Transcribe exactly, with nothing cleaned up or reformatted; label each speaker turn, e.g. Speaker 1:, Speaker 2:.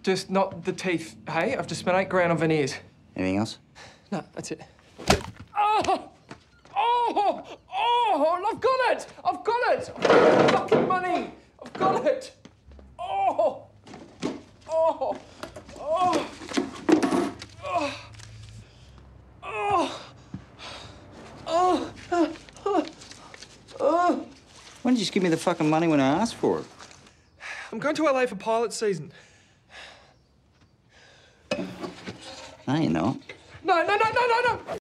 Speaker 1: just not the teeth, hey? I've just spent eight grand on veneers.
Speaker 2: Anything else?
Speaker 1: No, that's it. Oh! Oh! Oh! I've got it! I've got it! I've got the fucking money! I've got it! Oh! Oh! Oh! Oh! Oh! Oh! Oh! Oh!
Speaker 2: Why didn't you just give me the fucking money when I asked for it?
Speaker 1: I'm going to L A for pilot season.
Speaker 2: No, you're not.
Speaker 1: No, no, no, no, no, no!